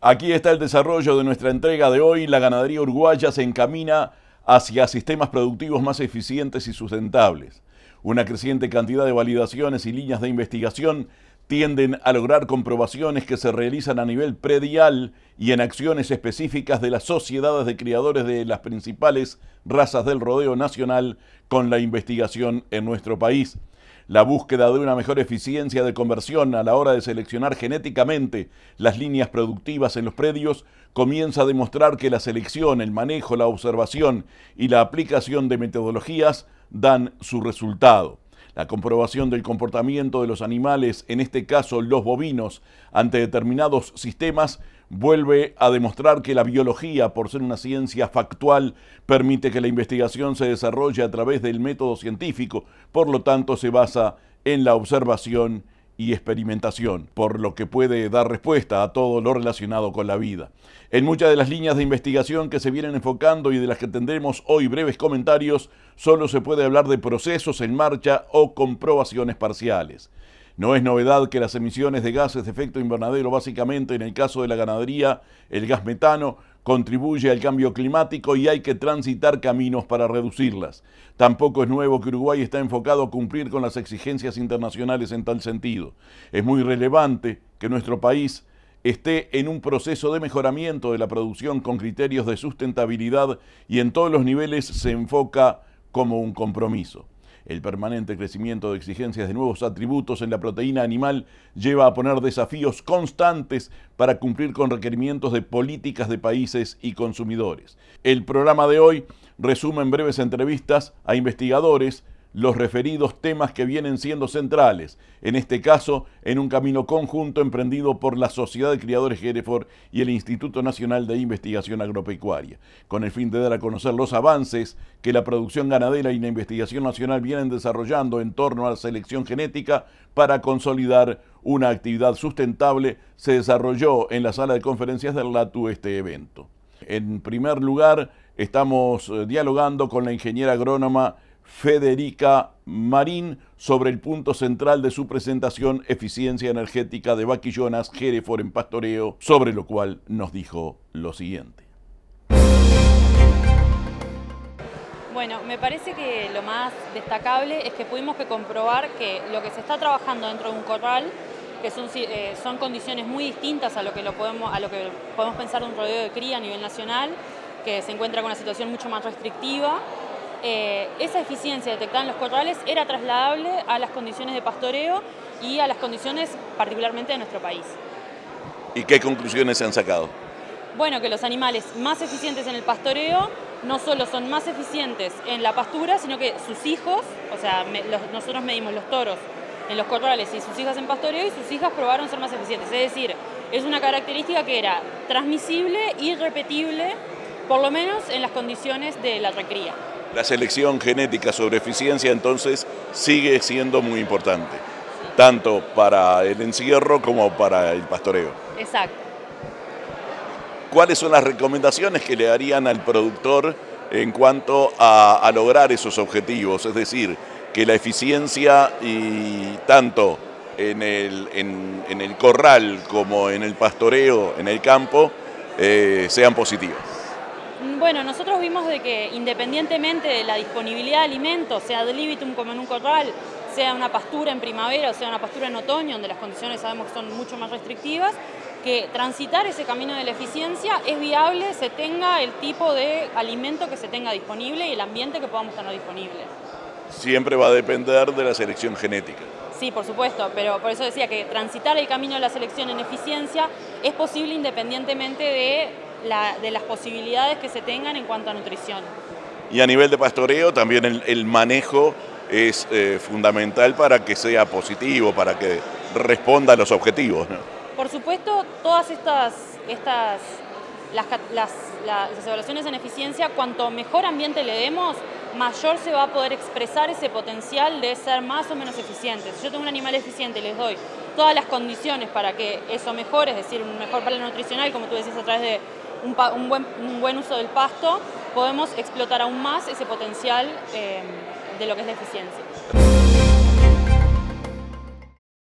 Aquí está el desarrollo de nuestra entrega de hoy. La ganadería uruguaya se encamina hacia sistemas productivos más eficientes y sustentables. Una creciente cantidad de validaciones y líneas de investigación tienden a lograr comprobaciones que se realizan a nivel predial y en acciones específicas de las sociedades de criadores de las principales razas del rodeo nacional con la investigación en nuestro país. La búsqueda de una mejor eficiencia de conversión a la hora de seleccionar genéticamente las líneas productivas en los predios comienza a demostrar que la selección, el manejo, la observación y la aplicación de metodologías dan su resultado. La comprobación del comportamiento de los animales, en este caso los bovinos, ante determinados sistemas, vuelve a demostrar que la biología, por ser una ciencia factual, permite que la investigación se desarrolle a través del método científico, por lo tanto se basa en la observación y experimentación, por lo que puede dar respuesta a todo lo relacionado con la vida. En muchas de las líneas de investigación que se vienen enfocando y de las que tendremos hoy breves comentarios, solo se puede hablar de procesos en marcha o comprobaciones parciales. No es novedad que las emisiones de gases de efecto invernadero, básicamente en el caso de la ganadería, el gas metano, contribuye al cambio climático y hay que transitar caminos para reducirlas. Tampoco es nuevo que Uruguay está enfocado a cumplir con las exigencias internacionales en tal sentido. Es muy relevante que nuestro país esté en un proceso de mejoramiento de la producción con criterios de sustentabilidad y en todos los niveles se enfoca como un compromiso. El permanente crecimiento de exigencias de nuevos atributos en la proteína animal lleva a poner desafíos constantes para cumplir con requerimientos de políticas de países y consumidores. El programa de hoy resume en breves entrevistas a investigadores los referidos temas que vienen siendo centrales, en este caso en un camino conjunto emprendido por la Sociedad de Criadores Hereford y el Instituto Nacional de Investigación Agropecuaria, con el fin de dar a conocer los avances que la producción ganadera y la investigación nacional vienen desarrollando en torno a la selección genética para consolidar una actividad sustentable. Se desarrolló en la sala de conferencias del LATU este evento. En primer lugar, estamos dialogando con la ingeniera agrónoma Federica Marín sobre el punto central de su presentación, eficiencia energética de vaquillonas Hereford en pastoreo, sobre lo cual nos dijo lo siguiente. Bueno, me parece que lo más destacable es que pudimos comprobar que lo que se está trabajando dentro de un corral, que son condiciones muy distintas a lo que podemos pensar de un rodeo de cría a nivel nacional, que se encuentra con una situación mucho más restrictiva. Esa eficiencia detectada en los corrales era trasladable a las condiciones de pastoreo y a las condiciones particularmente de nuestro país. ¿Y qué conclusiones se han sacado? Bueno, que los animales más eficientes en el pastoreo no solo son más eficientes en la pastura, sino que sus hijos, o sea, nosotros medimos los toros en los corrales y sus hijas en pastoreo, y sus hijas probaron ser más eficientes. Es decir, es una característica que era transmisible y repetible, por lo menos en las condiciones de la recría. La selección genética sobre eficiencia entonces sigue siendo muy importante, tanto para el encierro como para el pastoreo. Exacto. ¿Cuáles son las recomendaciones que le darían al productor en cuanto a lograr esos objetivos? Es decir, que la eficiencia y tanto en el corral como en el pastoreo, en el campo, sean positivas. Bueno, nosotros vimos de que independientemente de la disponibilidad de alimentos, sea ad libitum como en un corral, sea una pastura en primavera o sea una pastura en otoño, donde las condiciones sabemos que son mucho más restrictivas, que transitar ese camino de la eficiencia es viable, se tenga el tipo de alimento que se tenga disponible y el ambiente que podamos tener disponible. Siempre va a depender de la selección genética. Sí, por supuesto, pero por eso decía que transitar el camino de la selección en eficiencia es posible independientemente de las posibilidades que se tengan en cuanto a nutrición. Y a nivel de pastoreo también el manejo es fundamental para que sea positivo, para que responda a los objetivos, ¿no? Por supuesto, todas las evaluaciones en eficiencia, cuanto mejor ambiente le demos, mayor se va a poder expresar ese potencial de ser más o menos eficiente. Si yo tengo un animal eficiente y les doy todas las condiciones para que eso mejore, es decir, un mejor valor nutricional, como tú decís, a través de un buen uso del pasto, podemos explotar aún más ese potencial de lo que es la eficiencia.